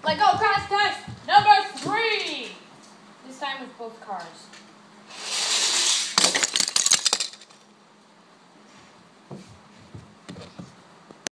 Lego Crash Test number 3! This time with both cars.